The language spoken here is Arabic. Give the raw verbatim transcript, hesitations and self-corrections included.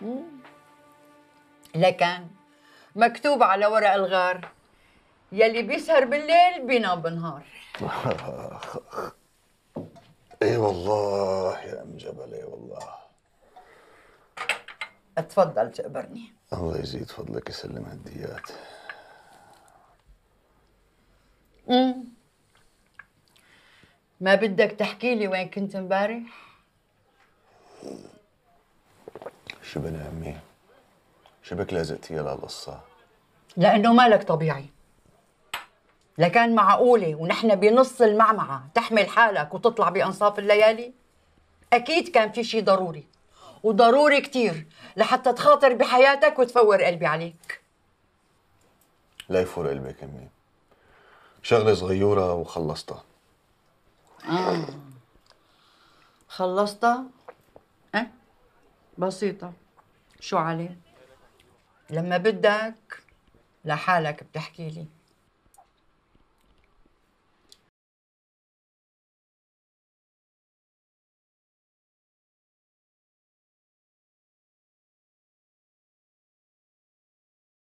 لكن مكتوب على ورق الغار يلي بيسهر بالليل بينام بالنهار. اي والله يا ام جبل، اي والله. اتفضل تقبرني. الله يزيد فضلك، يسلم هالديات. امم ما بدك تحكي لي وين كنت امبارح؟ شبنا يا امي، شبك لازقتي لهالقصة؟ لانه مالك طبيعي. لكان معقوله ونحن بنص المعمعه تحمل حالك وتطلع بانصاف الليالي؟ اكيد كان في شيء ضروري، وضروري كتير لحتى تخاطر بحياتك وتفور قلبي عليك. لا يفور قلبك امي، شغلة صغيرة وخلصتها. آه. خلصتها؟ أه؟ بسيطة. شو عليه؟ لما بدك لحالك بتحكي لي.